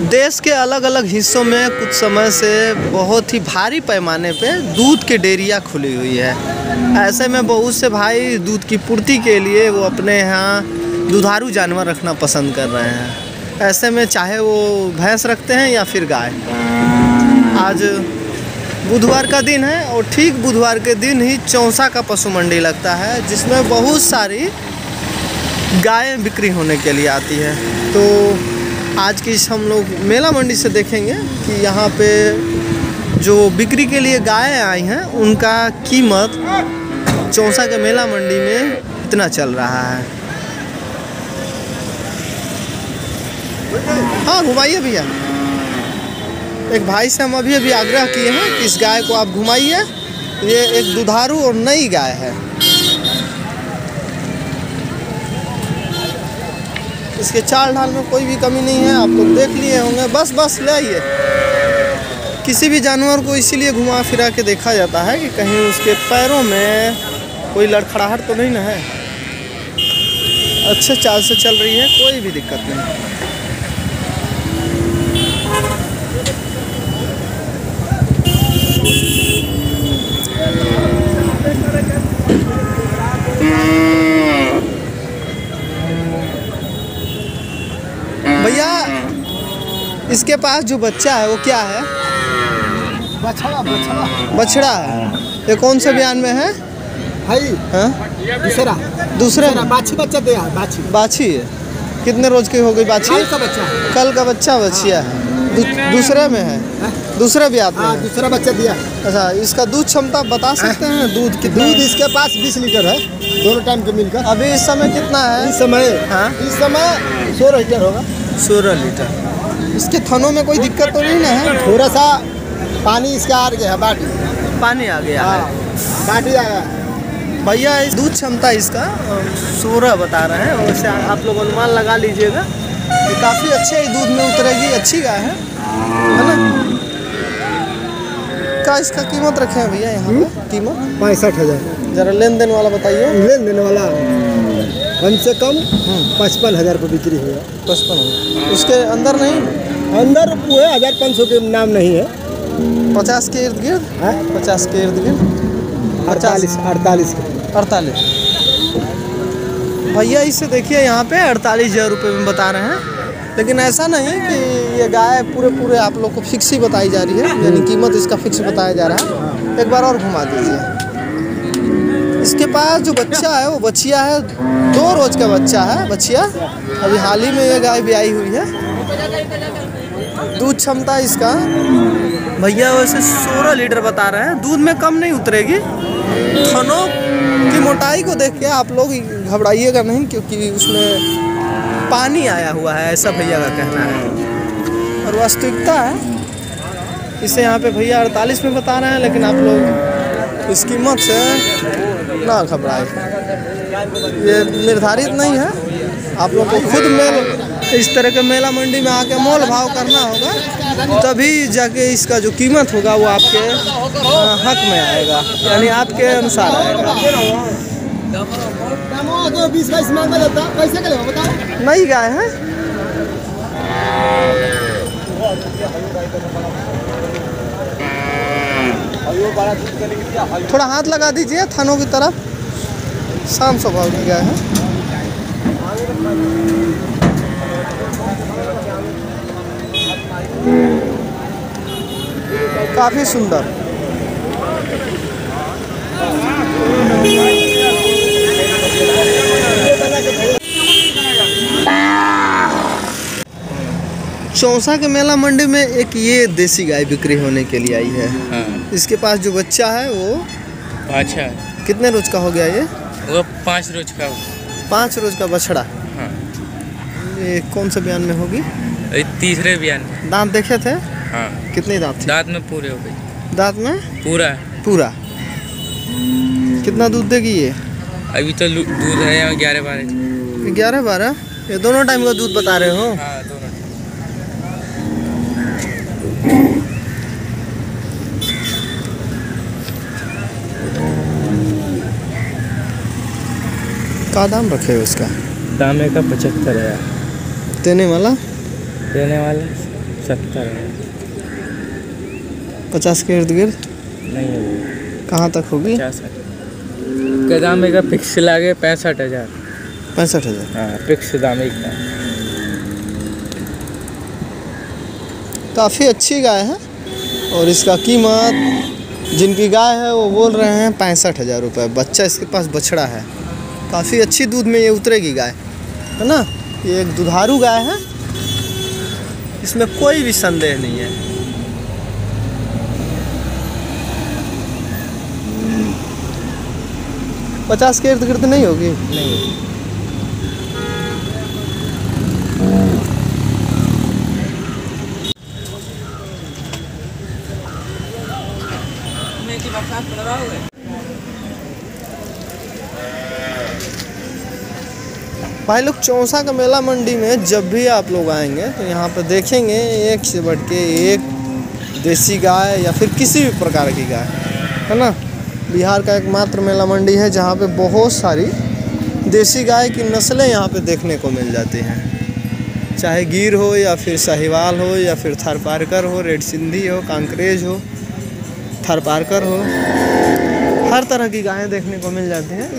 देश के अलग अलग हिस्सों में कुछ समय से बहुत ही भारी पैमाने पे दूध के डेयरियाँ खुली हुई है। ऐसे में बहुत से भाई दूध की पूर्ति के लिए वो अपने यहाँ दुधारू जानवर रखना पसंद कर रहे हैं। ऐसे में चाहे वो भैंस रखते हैं या फिर गाय। आज बुधवार का दिन है और ठीक बुधवार के दिन ही चौसा का पशु मंडी लगता है, जिसमें बहुत सारी गायें बिक्री होने के लिए आती है। तो आज की हम लोग मेला मंडी से देखेंगे कि यहाँ पे जो बिक्री के लिए गायें आई हैं उनका कीमत चौसा के मेला मंडी में कितना चल रहा है। हाँ घुमाइए भैया। एक भाई से हम अभी आग्रह किए हैं कि इस गाय को आप घुमाइए। ये एक दुधारू और नई गाय है। इसके चाल ढाल में कोई भी कमी नहीं है, आप लोग देख लिए होंगे। बस ले आइए। किसी भी जानवर को इसीलिए घुमा फिरा के देखा जाता है कि कहीं उसके पैरों में कोई लड़खड़ाहट तो नहीं ना है। अच्छे चाल से चल रही है, कोई भी दिक्कत नहीं। भैया इसके पास जो बच्चा है वो क्या है? बछड़ा है। ये कौन से बयान में है? दूसरे बाछी बच्चा दिया है। बाछी है। कितने रोज की हो गई बाछी? कल का बच्चा बछिया है। दूसरे में है, दूसरे ब्याह में दूसरा बच्चा दिया। अच्छा, इसका दूध क्षमता बता सकते हैं? दूध की दूध इसके पास 20 लीटर है, दोनों टाइम के मिलकर। अभी इस समय कितना है? इस समय 16 लीटर होगा। 16 लीटर। इसके थनों में कोई दिक्कत तो नहीं ना है? थोड़ा सा पानी इसका आ गया है, बाटी पानी आ गया है। बाटी आ गया भैया। इस दूध क्षमता इसका 16 बता रहे हैं। वैसे आप लोग अनुमान लगा लीजिएगा। ये काफ़ी अच्छे ही दूध में उतरेगी। अच्छी गाय है ना? क्या इसका कीमत रखे हैं भैया यहाँ पे? कीमत 65,000। जरा लेन देन वाला बताइए। लेन देन वाला कम से कम 55,000 पर बिक्री हुआ। 55। उसके अंदर नहीं? अंदर वो है 1500 के नाम नहीं है। 50 के इर्द गिर्द? 50 के इर्द गिर्द। 48 भैया। इससे देखिए यहाँ पे 48,000 रुपये में बता रहे हैं। लेकिन ऐसा नहीं कि ये गाय पूरे आप लोग को फिक्स ही बताई जा रही है, यानी कीमत इसका फिक्स बताया जा रहा है। एक बार और घुमा दीजिए। इसके पास जो बच्चा है वो बछिया है। 2 रोज का बच्चा है बछिया। अभी हाल ही में ये गाय भी आई हुई है। दूध क्षमता इसका भैया वैसे 16 लीटर बता रहे हैं। दूध में कम नहीं उतरेगी। थनों की मोटाई को देख के आप लोग घबराइएगा नहीं, क्योंकि उसमें पानी आया हुआ है, ऐसा भैया का कहना है। और वास्तविकता है। इसे यहाँ पे भैया 48 में बता रहे हैं, लेकिन आप लोग इस कीमत से ना घबराए। ये निर्धारित नहीं है। आप लोग को खुद इस तरह के मेला मंडी में आके मोल भाव करना होगा, तभी जाके इसका जो कीमत होगा वो आपके हक में आएगा, यानी आपके अनुसार आएगा। 20-22 मांगा जाता है। कैसे के लेगा बताओ? नई गाय है। थोड़ा हाथ लगा दीजिए थनों की तरफ। शांत स्वभाव की गाय है। काफी सुंदर। चौसा के मेला मंडी में एक ये देसी गाय बिक्री होने के लिए आई है। इसके पास जो बच्चा है वो अच्छा कितने रोज का हो गया? ये वो 5 रोज का। 5 रोज का बछड़ा। हाँ। ये कौन सा बयान में होगी? तीसरे बयान में। दांत देखे थे? हाँ। कितने दांत थे? दांत में पूरे हो गए। दांत में पूरा। कितना दूध देगी ये? अभी तो दूध है 11-12। 11-12? ये दोनों टाइम का दूध बता रहे हो? हाँ, दोनों। का दाम रखे हो इसका? दाम का 75 है। देने वाला 16 70 50 के इर्द गिर्द नहीं है वो, कहाँ तक होगी? 50 का दाम एक फिक्स लागे 65,000। 65,000। हाँ फिक्स दाम एक का। काफ़ी अच्छी गाय है और इसका कीमत जिनकी गाय है वो बोल रहे हैं 65,000 रुपये। बच्चा इसके पास बछड़ा है, काफ़ी अच्छी दूध में ये उतरेगी गाय, है ना। ये एक दुधारू गाय है, इसमें कोई भी संदेह नहीं है। पचास के इर्द गिर्द नहीं होगी? नहीं। भाई लोग, चौसा का मेला मंडी में जब भी आप लोग आएंगे तो यहाँ पर देखेंगे एक से बढ़ के एक देसी गाय या फिर किसी भी प्रकार की गाय, है ना। बिहार का एकमात्र मेला मंडी है जहाँ पे बहुत सारी देसी गाय की नस्लें यहाँ पे देखने को मिल जाती हैं, चाहे गिर हो या फिर साहिवाल हो या फिर थारपारकर हो, रेड सिंधी हो, कांकरेज हो, थारपारकर हो, हर तरह की गायें देखने को मिल जाती हैं।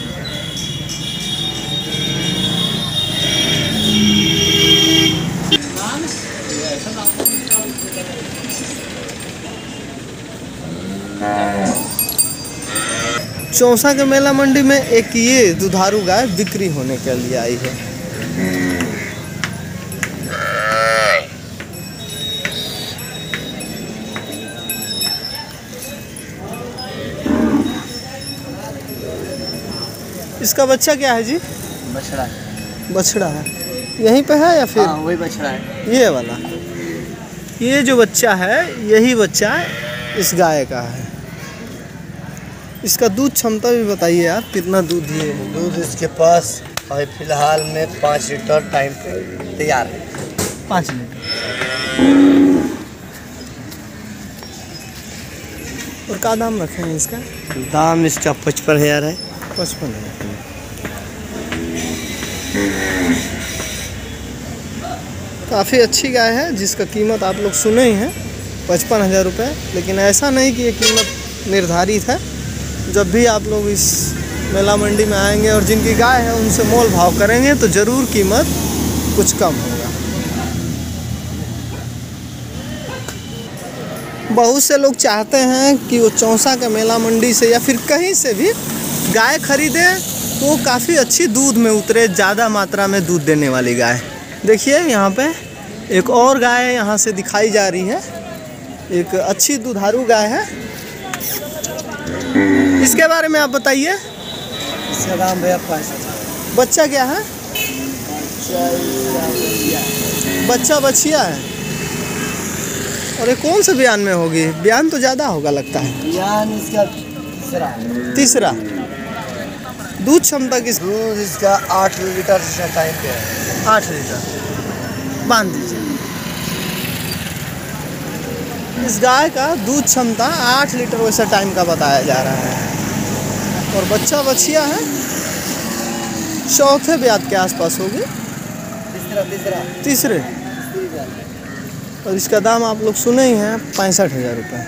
चौसा के मेला मंडी में एक ये दुधारू गाय बिक्री होने के लिए आई है। इसका बच्चा क्या है जी? बछड़ा। बछड़ा है, यहीं पे है या फिर? हाँ वही बछड़ा है, ये वाला। ये जो बच्चा है यही बच्चा इस गाय का है। इसका दूध क्षमता भी बताइए आप, कितना दूध दिए? दूध इसके पास अभी फिलहाल में 5 लीटर टाइम पे तैयार है। 5 लीटर। और क्या दाम रखे हैं इसका? दाम इसका 55,000 है। 55,000। काफ़ी अच्छी गाय है जिसका कीमत आप लोग सुने ही हैं, 55,000 रुपये। लेकिन ऐसा नहीं कि ये कीमत निर्धारित है। जब भी आप लोग इस मेला मंडी में आएंगे और जिनकी गाय है उनसे मोल भाव करेंगे तो ज़रूर कीमत कुछ कम होगा। बहुत से लोग चाहते हैं कि वो चौसा का मेला मंडी से या फिर कहीं से भी गाय खरीदे तो काफ़ी अच्छी दूध में उतरे, ज़्यादा मात्रा में दूध देने वाली गाय। देखिए यहाँ पे एक और गाय यहाँ से दिखाई जा रही है, एक अच्छी दुधारू गाय है। इसके बारे में आप बताइए। इसका दाम भैया 5,000। बच्चा क्या है? बच्चा बछिया है। और ये कौन से बयान में होगी? बयान तो ज़्यादा होगा लगता है। बयान इसका तीसरा। दूध क्षमता किस? दूध इसका 8 लीटर टाइम पे है। 8 लीटर बांध दीजिए। इस गाय का दूध क्षमता 8 लीटर वैसा टाइम का बताया जा रहा है। और बच्चा बछिया है, चौथे ब्यात के आसपास होगी। तीसरे। और इसका दाम आप लोग सुने ही हैं, 65,000 रुपये।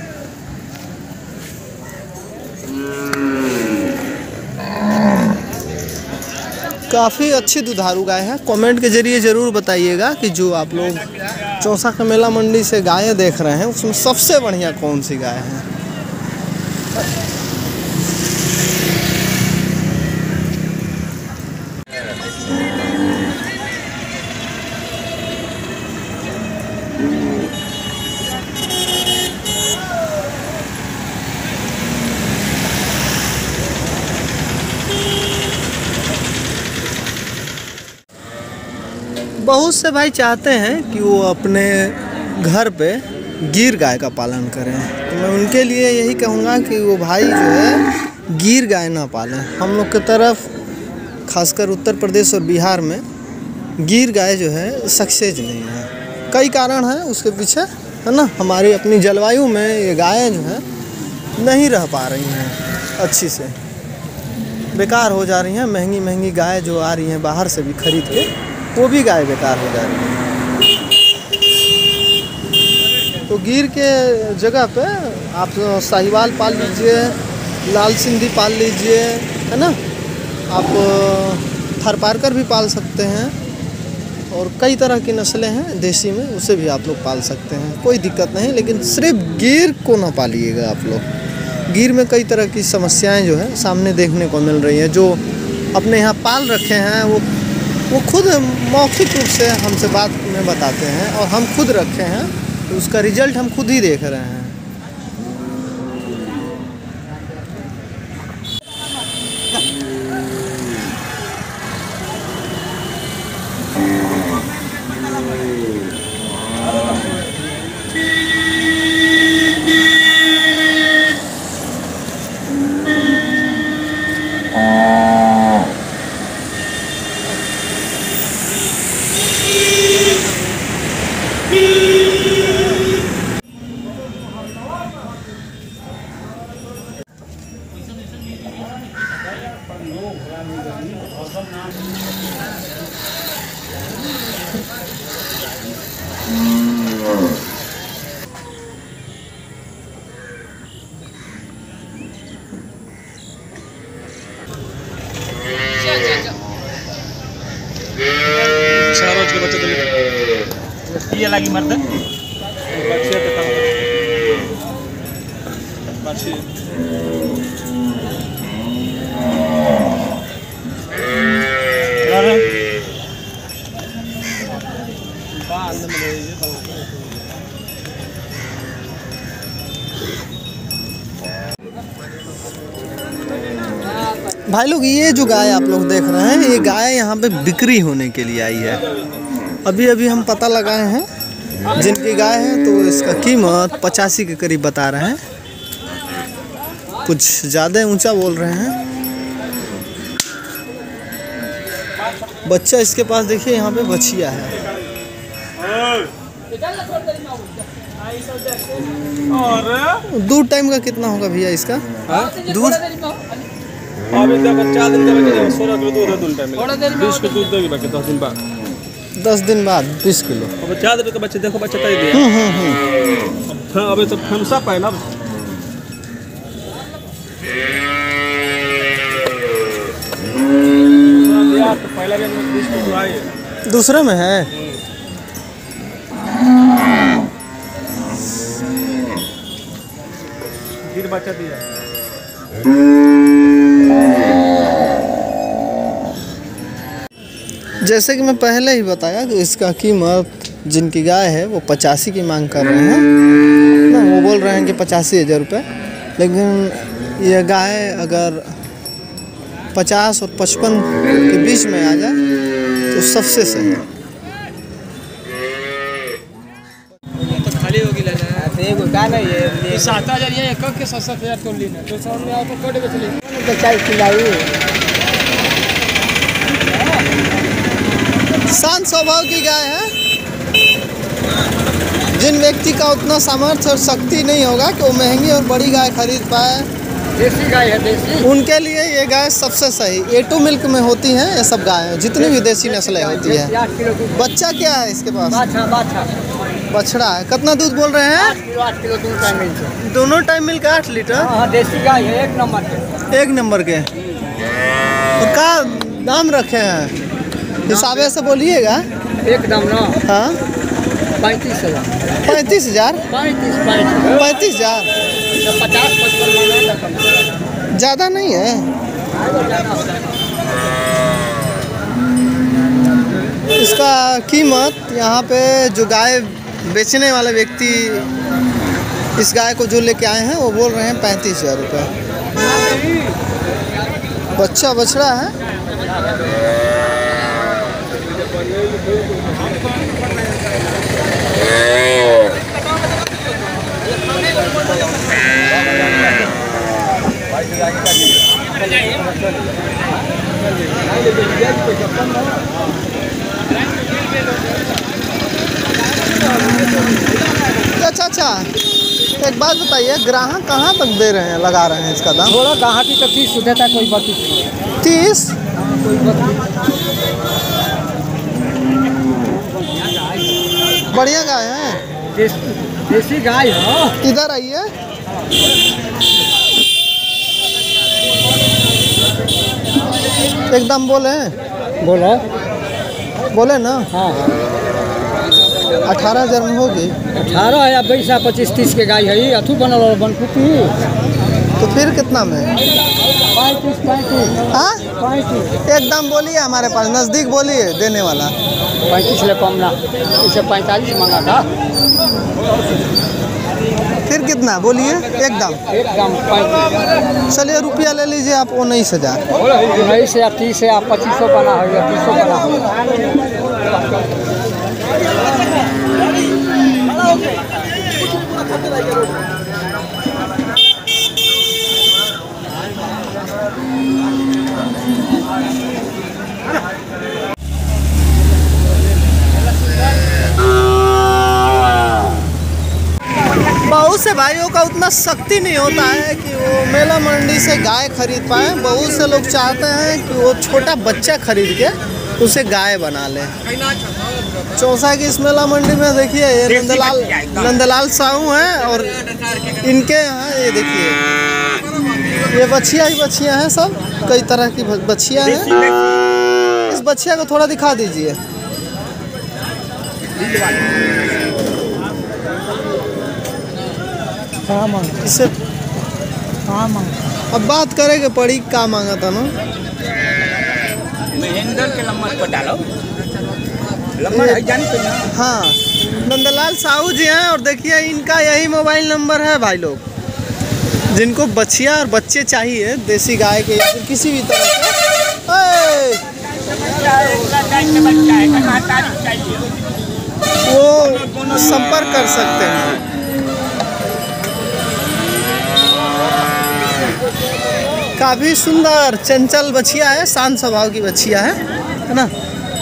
काफ़ी अच्छी दुधारू गाय है। कमेंट के जरिए ज़रूर बताइएगा कि जो आप लोग चौसा का मेला मंडी से गायें देख रहे हैं उसमें सबसे बढ़िया कौन सी गाय है। बहुत से भाई चाहते हैं कि वो अपने घर पे गिर गाय का पालन करें, तो मैं उनके लिए यही कहूँगा कि वो भाई जो है गिर गाय ना पालें। हम लोग की तरफ खासकर उत्तर प्रदेश और बिहार में गिर गाय जो है सक्सेस नहीं है। कई कारण हैं उसके पीछे, है ना। हमारी अपनी जलवायु में ये गायें जो है नहीं रह पा रही हैं अच्छी से, बेकार हो जा रही हैं। महंगी महंगी गाय जो आ रही हैं बाहर से भी खरीद के, वो भी गाय बेकार हो जा रही है। गिर के जगह पे आप साहिवाल पाल लीजिए, लाल सिंधी पाल लीजिए, है ना। आप थारपारकर भी पाल सकते हैं और कई तरह की नस्लें हैं देसी में, उसे भी आप लोग पाल सकते हैं, कोई दिक्कत नहीं। लेकिन सिर्फ गिर को ना पालिएगा आप लोग। गिर में कई तरह की समस्याएं जो है सामने देखने को मिल रही हैं। जो अपने यहाँ पाल रखे हैं वो खुद मौखिक रूप से हमसे बात में बताते हैं और हम खुद रखे हैं, तो उसका रिजल्ट हम खुद ही देख रहे हैं। ये लगी मर्द भाई लोग, ये जो गाय आप लोग देख रहे हैं, ये गाय यहाँ पे बिक्री होने के लिए आई है। अभी अभी हम पता लगाए हैं जिनकी गाय है, तो इसका कीमत 85 के करीब बता रहे हैं। कुछ ज़्यादा ऊंचा बोल रहे हैं। बच्चा इसके पास देखिए, यहाँ पे बछिया है। दूध टाइम का कितना होगा भैया इसका? दूध अभी तक 4 दिन का बच्चा 16 किलो दूध है। दूध टाइम में 20 किलो दूध देगी बाकी 10 दिन बाद। 10 दिन बाद 20 किलो। अब 4 दिन का बच्चे देखो, बच्चा तय दिया। हाँ, अभी तो फंसा पाए ना। तो पहला भी 20 किलो आई है। दूसरे में है। फिर बच्चा दिया। जैसे कि मैं पहले ही बताया कि इसका कीमत जिनकी गाय है वो 85 की मांग कर रहे हैं ना। वो बोल रहे हैं कि 85,000 रुपये। लेकिन यह गाय अगर 50 और 55 के बीच में आ जाए तो सबसे सही है। तो खाली होगी लेना है। देखो का नहीं है 7,000 ये एक के 7,000 तो लेना। तो सामने आओ तो कोड़े बेच ले। तो चाय खिलाई। शांत स्वभाव की गाय है। जिन व्यक्ति का उतना सामर्थ्य और शक्ति नहीं होगा कि वो महंगी और बड़ी गाय खरीद पाए, देसी गाय है, देसी। उनके लिए ये गाय सबसे सही। A2 मिल्क में होती हैं ये सब गाय, जितनी भी देसी नस्लें होती है। 8 किलो दूध। बच्चा क्या है इसके पास? बाछा बछड़ा है। कितना दूध बोल रहे हैं? 8 किलो दूध टाइम मिलता। दोनों टाइम मिल्क 8 लीटर। हाँ, देसी गाय है, 1 नंबर के। 1 नंबर के। तो का दाम रखे हैं? हिसाबे से बोलिएगा। एकदम ना। हाँ, 35,000। 35,000। 35,000। 50 ज़्यादा नहीं है। इसका कीमत यहाँ पे जो गाय बेचने वाले व्यक्ति इस गाय को जो लेके आए हैं वो बोल रहे हैं 35,000 रुपये। बच्चा बछड़ा है। अच्छा, एक बात बताइए, ग्राहक कहाँ तक दे रहे हैं, लगा रहे हैं इसका दाम? थोड़ा गाहकी तो 30 देता, कोई 32। 30? बढ़िया गाय है। देसी गाय हो। इधर आइए। एकदम बोले बोलो। बोले ना। हाँ हाँ 18,000 में होगी। 18 है या 20 है 25-30 के गाय है। अथू बनल और बनकुटी। तो फिर कितना में? 35। हाँ 35 एकदम बोलिए, हमारे पास नज़दीक बोलिए देने वाला। 35 ले कम ना, इसे 45 मांगा था। फिर कितना बोलिए? एकदम 35। चलिए रुपया ले लीजिए आप 19,000। 19 या 30 या 2500 बना हो या 300 बना हो। बहुत से भाइयों का उतना शक्ति नहीं होता है कि वो मेला मंडी से गाय खरीद पाए। बहुत से लोग चाहते हैं कि वो छोटा बच्चा खरीद के उसे गाय बना ले। चौसा की इस मेला मंडी में देखिए ये नंदलाल साहू हैं और इनके यहाँ ये देखिए ये बछिया ही बछिया हैं, सब कई तरह की बछिया हैं। इस बछिया को थोड़ा दिखा दीजिए। इसे अब बात करेंगे पड़ी का मांगा था ना। महेंद्र के नंबर पर डालो, नंबर है जान पे ना। हाँ नंदलाल साहू जी हैं और देखिए इनका यही मोबाइल नंबर है भाई लोग, जिनको बछिया और बच्चे चाहिए देसी गाय के या फिर किसी भी तरह के वो संपर्क कर सकते हैं। काफ़ी सुंदर चंचल बछिया है, शांत स्वभाव की बछिया है ना।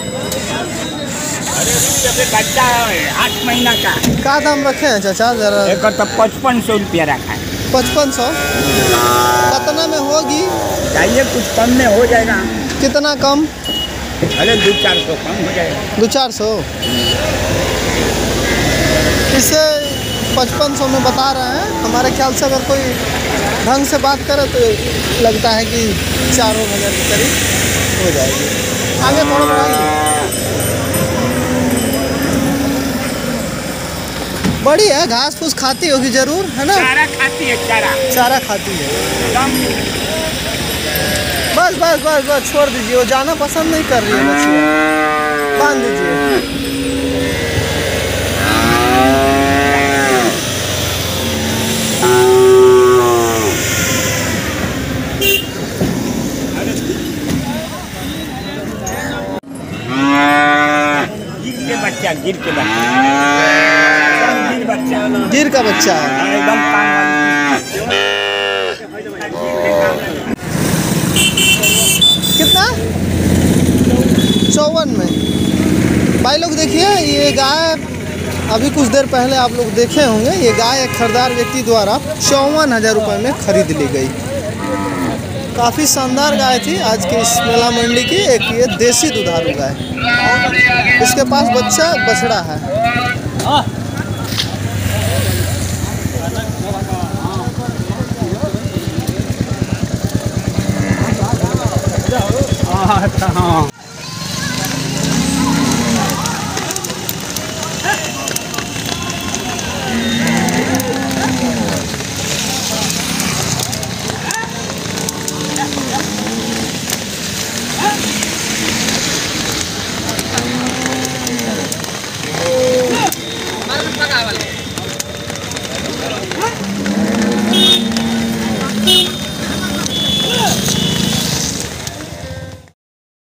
बच्चा है 8 महीना का दाम रखे हैं चाचा जरा? एक तो 5500 रुपया रखा है। 5500 कितना में होगी? चाहिए कुछ कम में हो जाएगा। कितना कम? अरे 200-400 कम हो जाएगा। 200-400 इसे 5500 में बता रहे हैं। हमारे ख्याल से अगर कोई ढंग से बात करे तो लगता है कि 4,000 के करीब हो जाएगी। आगे थोड़ा बढ़ाइए। बड़ी है, घास फूस खाती होगी जरूर, है ना? चारा खाती है, चारा खाती है। बस बस बस बस छोड़ दीजिए, वो जाना पसंद नहीं कर रही है बच्चियाँ। बांध दीजिए। गिर के बच्चा गिर का बच्चा है एकदम कितना? 54 में। भाई लोग देखिए ये गाय अभी कुछ देर पहले आप लोग देखे होंगे, ये गाय एक खरीदार व्यक्ति द्वारा 54,000 रुपये में खरीद ली गई। काफ़ी शानदार गाय थी आज के इस मेला मंडी की। एक ये देसी दुधारू गाय, इसके पास बच्चा बछड़ा है।